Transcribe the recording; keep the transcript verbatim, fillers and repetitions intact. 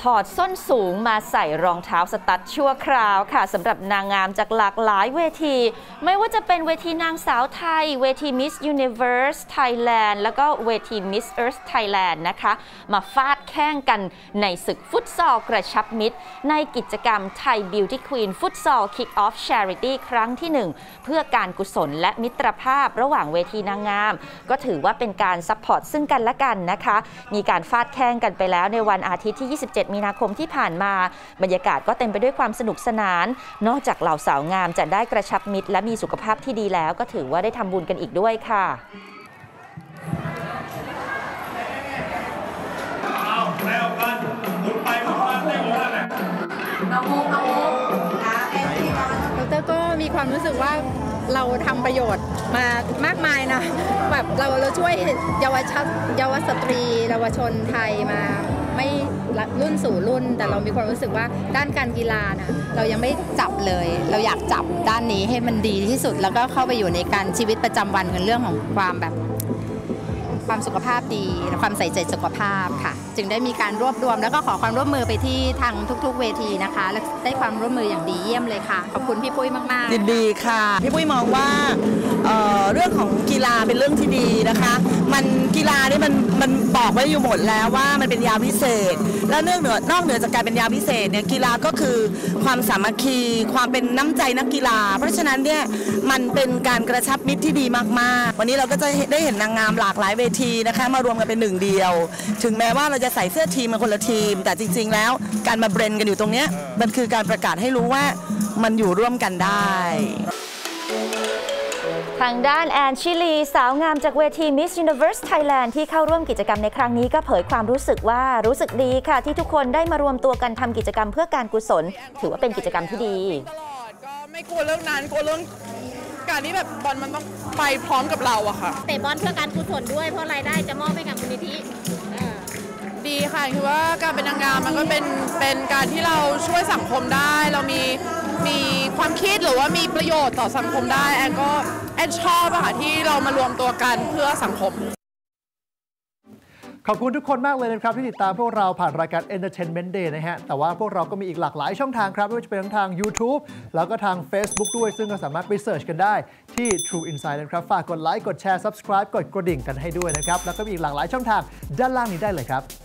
อดส้นสูงมาใส่รองเท้าสตั๊ดชั่วคราวค่ะสำหรับนางงามจากหลากหลายเวทีไม่ว่าจะเป็นเวทีนางสาวไทยเวที Miss Universe Thailand แล้วก็เวที Miss Earth Thailand นะคะมาฟาดแข่งกันในศึกฟุตซอลกระชับมิตรในกิจกรรม Thai Beauty Queen Futsal Kick-Off Charity ครั้งที่หนึ่งเพื่อการกุศลและมิตรภาพระหว่างเวทีนางงามก็ถือว่าเป็นการซัพพอร์ตซึ่งกันและกันนะคะมีการฟาดแข่งกันไปแล้วในวันอาทิตย์ที่ยี่สิบเจ็ดมีนาคมที่ผ่านมาบรรยากาศก็เต็มไปด้วยความสนุกสนานนอกจากเหล่าสาวงามจะได้กระชับมิตรและมีสุขภาพที่ดีแล้วก็ถือว่าได้ทำบุญกันอีกด้วยค่ะเอาแล้วกันหมุนไปหมุนมาได้หมดแล้วแหละน้องมุกน้องมุกดรก็มีความรู้สึกว่าเราทำประโยชน์มามากมายนะแบบเราเราช่วยเยาวชนเยาวสตรีเยาวชนไทยมาไม่รุ่นสู่รุ่นแต่เรามีความรู้สึกว่าด้านการกีฬานะเรายังไม่จับเลยเราอยากจับด้านนี้ให้มันดีที่สุดแล้วก็เข้าไปอยู่ในการชีวิตประจำวันกันเรื่องของความแบบความสุขภาพดีและความใส่ใจสุขภาพค่ะจึงได้มีการรวบรวมแล้วก็ขอความร่วมมือไปที่ทางทุกๆเวทีนะคะและได้ความร่วมมืออย่างดีเยี่ยมเลยค่ะขอบคุณพี่ปุ้ยมากๆยินดีค่ะพี่ปุ้ยมองว่า เอ่อ เรื่องของกีฬาเป็นเรื่องที่ดีนะคะมันกีฬานี่มันมันบอกไว้อยู่หมดแล้วว่ามันเป็นยาวิเศษแล้วเนื่องเหนือนอกเหนือจากการเป็นยาวิเศษเนี่ยกีฬาก็คือความสามัคคีความเป็นน้ำใจนักกีฬาเพราะฉะนั้นเนี่ยมันเป็นการกระชับมิตรที่ดีมากๆวันนี้เราก็จะได้เห็นนางงามหลากหลายเวทีนะคะมารวมกันเป็นหนึ่งเดียวถึงแม้ว่าเราจะใส่เสื้อทีมมาคนละทีมแต่จริงๆแล้วการมาเบรนกันอยู่ตรงนี้มันคือการประกาศให้รู้ว่ามันอยู่ร่วมกันได้ทางด้านแอนชิลีสาวงามจากเวที Miss Universe Thailand ที่เข้าร่วมกิจกรรมในครั้งนี้ก็เผยความรู้สึกว่ารู้สึกดีค่ะที่ทุกคนได้มารวมตัวกันทำกิจกรรมเพื่อการกุศลถือว่าเป็นกิจกรรมที่ดีตลอดก็ไม่กลัวเรื่องนั้นกลัวเรื่องการที่แบบบอลมันต้องไปพร้อมกับเราอะค่ะเตะบอลเพื่อการกุศลด้วยเพราะรายได้จะมอบให้กับมูลนิธิดีค่ะคือว่าการเป็นนางงามมันก็เป็นเป็นการที่เราช่วยสังคมได้เรามีมีความคิดหรือว่ามีประโยชน์ต่อสังคมได้แอนก็แอนชอบอะค่ะที่เรามารวมตัวกันเพื่อสังคมขอบคุณทุกคนมากเลยนะครับที่ติดตามพวกเราผ่านรายการ Entertainment Day นะฮะแต่ว่าพวกเราก็มีอีกหลากหลายช่องทางครับไม่ว่าจะเป็นทั้งทาง YouTube แล้วก็ทาง Facebook ด้วยซึ่งก็สามารถไปเสิร์ชกันได้ที่ True Insight นะครับฝากกดไลค์กดแชร์ Subscribe กดกระดิ่งกันให้ด้วยนะครับแล้วก็มีอีกหลากหลายช่องทางด้านล่างนี้ได้เลยครับ